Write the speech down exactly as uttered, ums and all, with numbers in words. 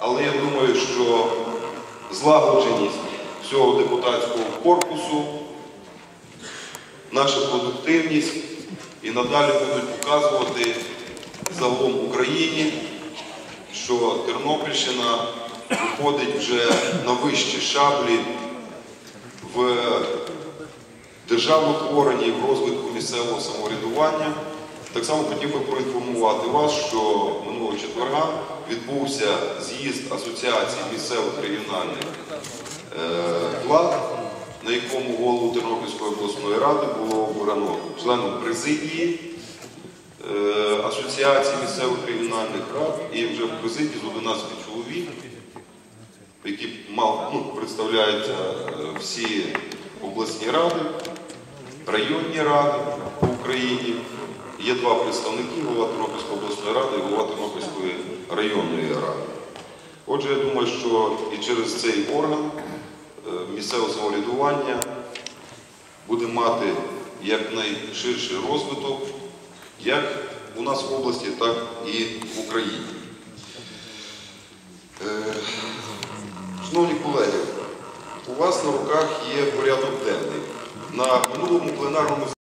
але я думаю, що злагодженість всього депутатського корпусу, наша продуктивність і надалі будуть показувати загалом Україні, що Тернопільщина виходить вже на вищі шаблі в державотворенні, в розвитку місцевого самоврядування. Так само хотів би проінформувати вас, що минулого четверга відбувся з'їзд Асоціації місцевих регіональних влад, на якому голову Тернопільської обласної ради було обрано членом президії Асоціації місцевих регіональних рад, і вже в президії з одинадцяти чоловік, які ну, представляють всі обласні ради, районні ради по Україні. Є два представники, голова Тернопільської обласної ради і голова Тернопільської районної ради. Отже, я думаю, що і через цей орган місцевого самоврядування буде мати якнайширший розвиток, як у нас в області, так і в Україні. Шановні колеги, у вас на руках є порядок денний. На минулому пленарному